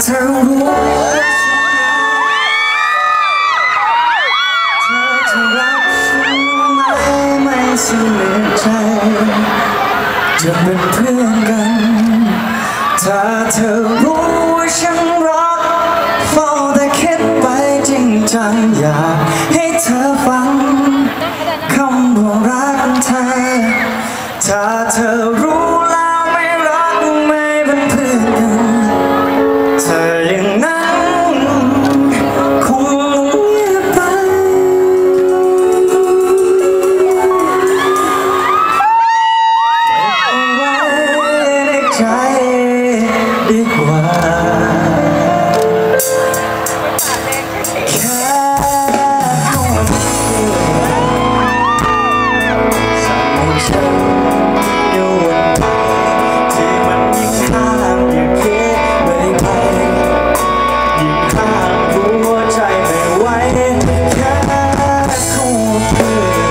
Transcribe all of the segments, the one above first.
เธอรู้เธอจะรักฉันไม่สนิทใจจะเป็นเพื่อนกันถ้าเธอรู้ว่าฉันรักเฝ้าแต่คิดไปจริงจังอยากให้เธอฟังคำว่ารักเธอถ้าเธอรู้แล้วไม่รักไม่เป็นเพื่อนกันเธออย่างนั้นคงเงียบไปเอาไว้ในใจดีกว่าแค่เข้ามาสั่งให้ฉันอยู่วันที่มันยิ่งข้ามยิ่งคิดไม่ไปยิ่งข้ามหัวใจไม่ไหวแค่เข้ามา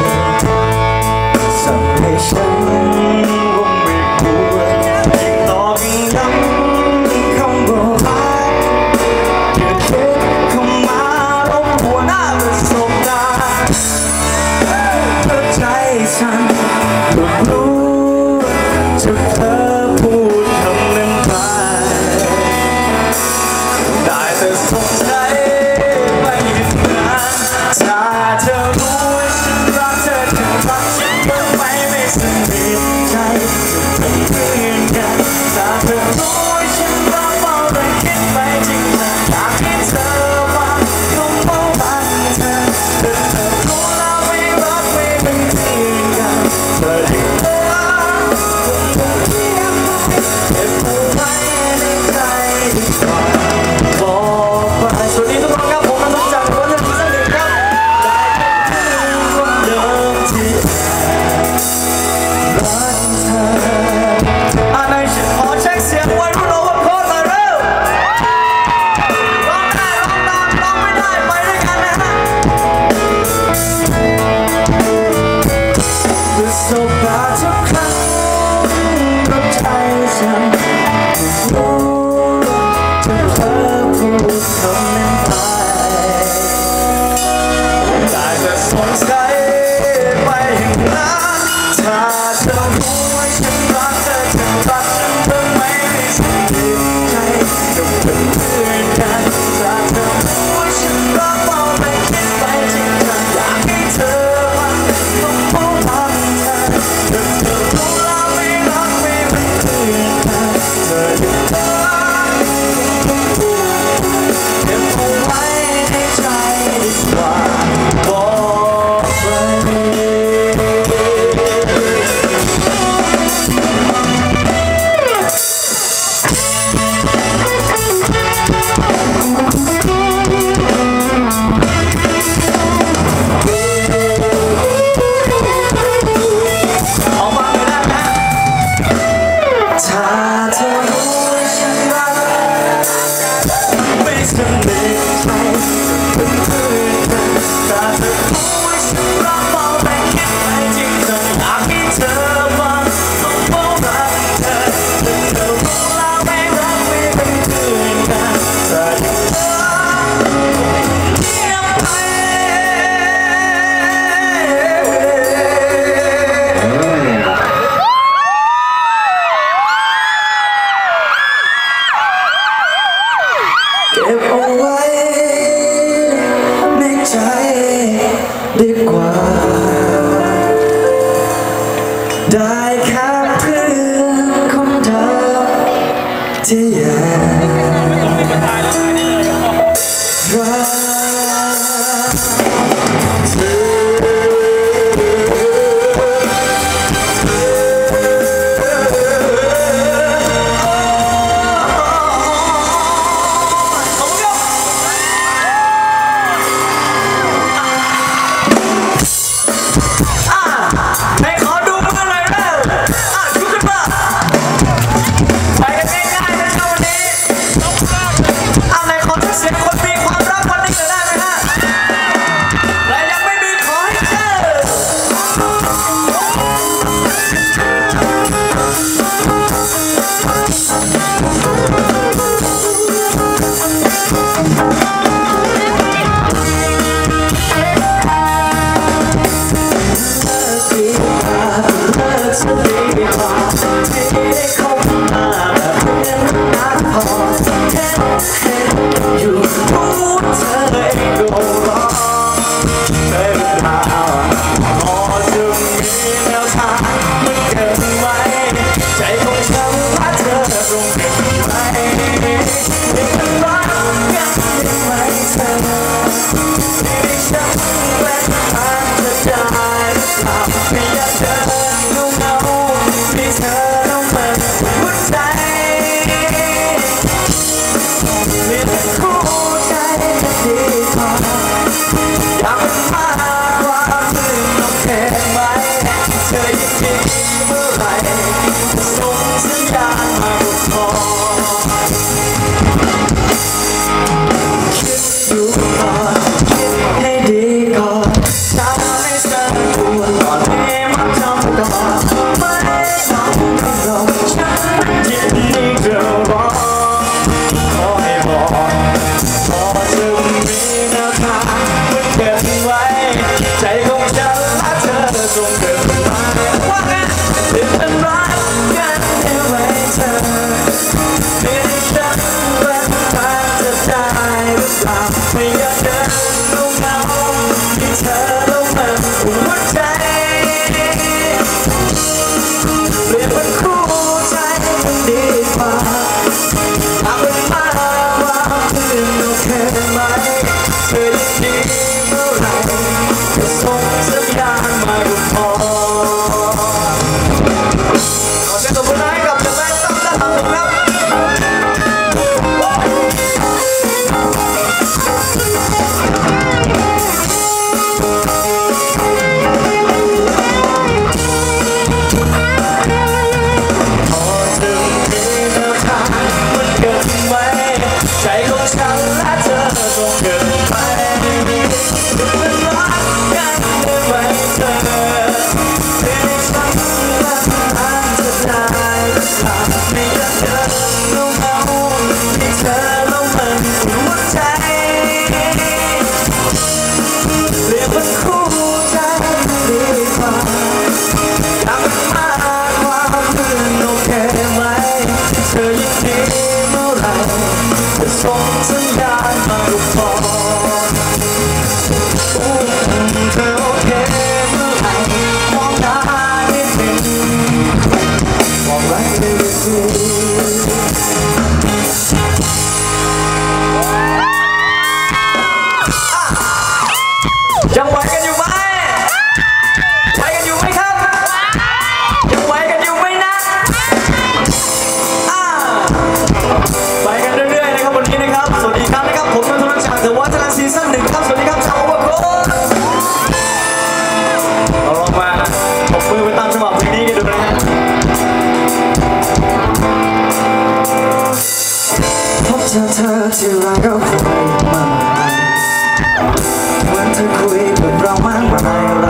สั่งให้ฉันว่าไม่ควรยิ่งตอกยิ่งย้ำคำว่ารักอย่าคิดเข้ามารบกวนประสบการณ์เธอใจฉันก็รู้จะเธอพูดคำนั้นไปได้แต่สงสัยไปอีกนานถ้าเธอรู้ว่าฉันรักเธอจะรักฉันทำไมไม่สนิทใจจะเป็นเพื่อนกันถ้าเธอรู้ว่าฉันรักเฝ้าแต่คิดไปจริงจังอยากให้เธอฟังคำว่ารักเธอแต่เธอรู้แล้วไม่รักไม่เป็นเพื่อนกันเธอยิ่งรักคงเงียบไปเก็บเอาไว้ในใจดีกว่าบอกไปสวัสดีทุกคนครับผมนันทจักรวันนี้สักหนึ่งครับได้เป็นเพื่อนคนเดิมที่รักเธอในฉันขอเช็คเสียงวัยรุ่นโอเวอร์โค้ดหน่อยเร็วร้องได้ร้องตามร้องไม่ได้ไปด้วยกันนะฮะประสบการณ์ทุกครั้งกับใจฉันรู้จะเธอพูดคำนั้นไปได้แต่สงสัยไปอย่างนั้นถ้าเธอรู้ว่าฉันรักเธอจะรักฉันทำไมไม่สนิทใจจะเป็นเพื่อนกันถ้าเธอรู้ว่าฉันรักเฝ้าแต่คิดไปจริงจังอยากให้เธอฟังต้องพูดทางเธอแต่เธอรู้แล้วไม่รักไม่เป็นเพื่อนกันเธอจะรักเก็บเอาไว้ในใจดีกว่าบอกไปเอามาเลยนะถ้าเธอรู้ว่าฉันรักไม่สนิทใจจะเป็นเพื่อนกันถ้าเธอรู้ว่าฉันรักเฝ้าแต่คิดไปจริงจังอยากให้เธอฟังต้องบอกรักเธอแต่เธอรู้แล้วไม่รักไม่เป็นเพื่อนกันเธอยังรักเงียบไปเก็บเอาไว้ในใจดีกว่าได้แค่เพื่อนคนเดิมที่อยากรักเธให้ขอดูมือหน่อยเร็วลุกขึ้นมาไปกันง่ายๆนะครับวันนี้ส่งสัญญาณมาลุกพอเธอโอเคเมื่อไหร่มองหน้านิดหนึ่งบอกรักได้ดียังไหวกันอยู่ไหมไหวกันอยู่ไหมครับยังไหวกันอยู่ไหมนะไปกันเรื่อยๆนะครับวันนี้นะครับสวัสดีครับนะครับผมนนทวัฒน์จากเดอะวอเตอร์ซีซั่น 1ครับสวัสดีครับชาวโอเวอร์โค้ดเราลองมาปรบมือไปตามจังหวะเพลงนี้กันดูนะฮะพบเจอเธอที่ร้านก็คุยมาเหมือนเธอคุยกับเรามากมายอะไร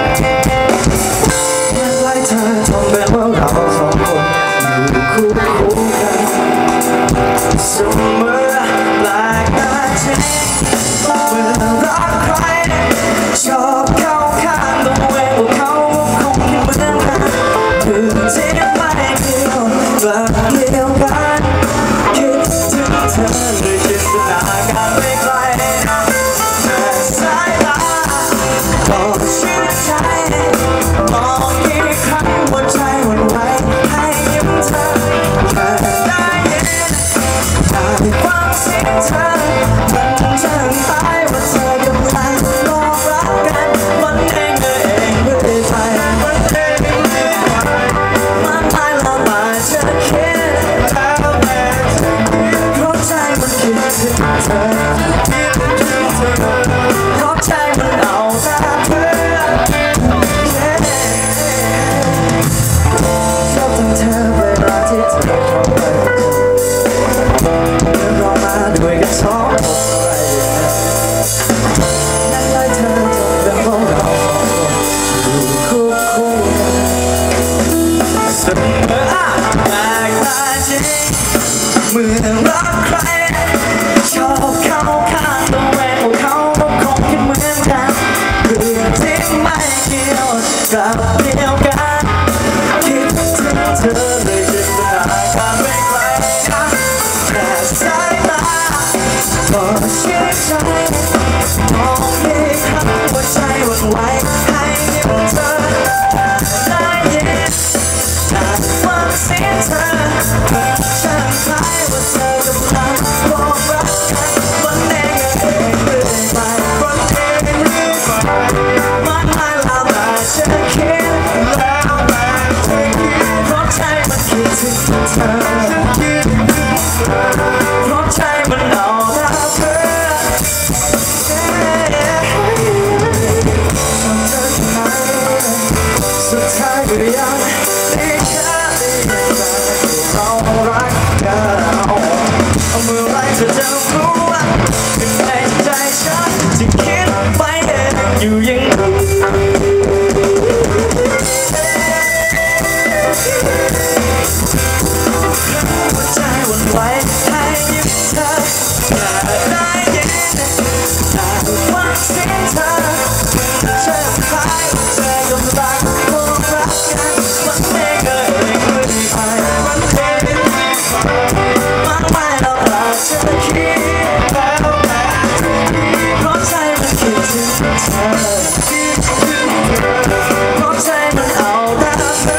เมื่อไรเธอทำเป็นว่าเราสองคนอยู่คู่กันเสมอแปลกหน้าเช่นเมื่อรักใครชอบเข้าข้างตัวเองว่าเขาคงเหมือนกันถึงที่ไม่เกี่ยวแบบเดียวกันคิดถึงเธอเลยจินตนาการไปไกลสายตาก็ชื่นใจมองกี่ครั้งหัวใจหวั่นไหวให้ยิ้มเธอแค่ได้ยินได้ฟังเสียงเธอมันจะตายว่าเธอกำลังบอกรักกันมันเองเรื่อยไปมันเองเรื่อยไปมันไม่ละมาจะคิดแล้วแต่จะคิดเพราะใจมันคิดถึงเธอเพราะใจมันเอาแต่เพื่อชอบทั้งเธอเวลาที่เธอเข้าไปเดินรอมาด้วยกันสองคนนั่งไล่เธอจนเป็นพวกเราอยู่คู่กันเสมอแปลกตาจริงเมื่อรักใครชอบเข้าข้างตัวเองว่าเขาคงคิดเหมือนกันเรื่องที่ไม่เกี่ยวกับเดียวกันคิดถึงเธอเลยจินตนาการไปไกลแค่สายตาก็เชื่อใจมองอีกครั้งหัวใจหวั่นไหวให้ยิ้มเธอได้ยินได้ฟังเสียงเธอฉันคล้ายว่าเธอกำลังบอกรักกันวันเองเรื่อยไปวันเองเรื่อยไปมันไม่ละมาจะคิดแล้วแต่จะคิดเพราะใจมันคิดถึงเธอเพราะใจมันเอาแต่เธอสุดท้ายก็ยังได้แค่ได้ยินแต่เรารักกันเมื่อไรเธอจะรู้ว่าข้างในใจฉันจะคิดไปเองอยู่ยังหัวใจหวั่นไหวให้ยิ้มเธอได้ยินได้ฟังเสียงเธอฉันคล้ายเธอกำลังบอกรักกันมันเองเรื่อยไปมันเองเรื่อยไปมันไม่ละมาจะคิดแล้วแต่เพราะใจมันคิดถึงเธอเพราะใจมันเอาแต่เธอ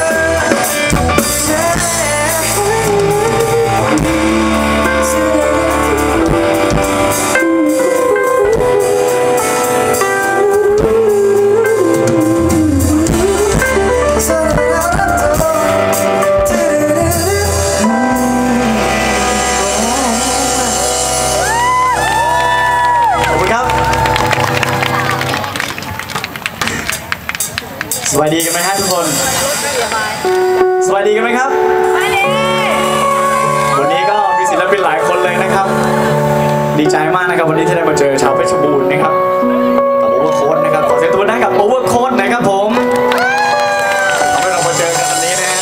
สวัสดีกันไหมฮะทุกคนสวัสดีกันไหมครับวันนี้ก็มีศิลปินหลายคนเลยนะครับดีใจมากนะครับวันนี้ที่ได้มาเจอชาวเพชรบูรณ์นะครับกับโอเวอร์โค้ดนะครับขอเสียงตัวนั้นกับโอเวอร์โค้ดนะครับผมทำให้เรามาเจอกันวันนี้นะฮะ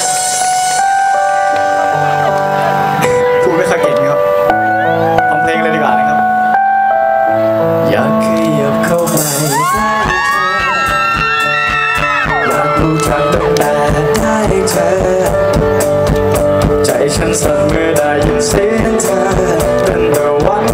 พูดไม่ค่อยเก่งครับฟังเพลงเลยดีกว่านะครับอยากขยับเข้าไปรู้จักตั้งแต่ได้เธอใจฉันสั่นเมื่อได้ยินเสียงเธอเป็นตะวัน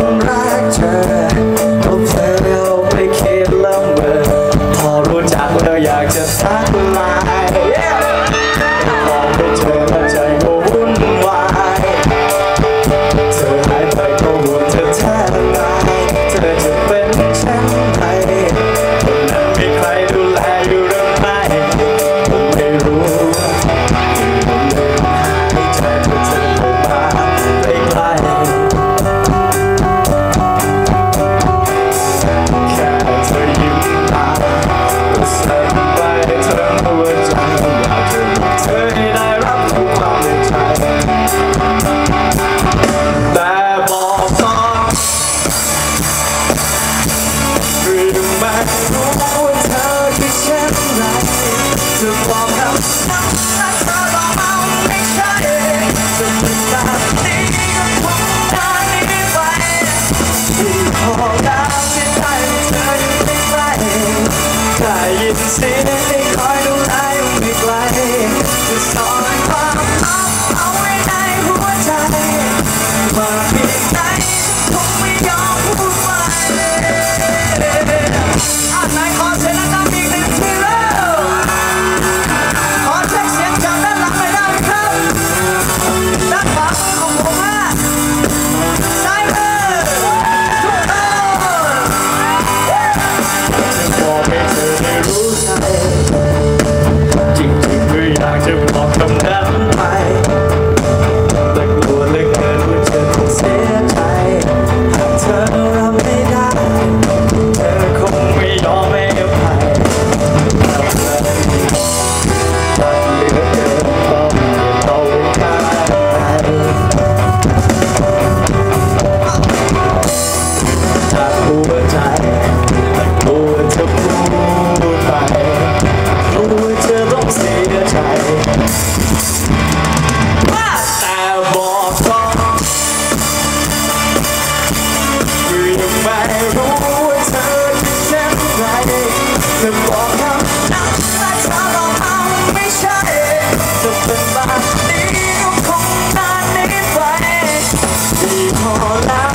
แล้ว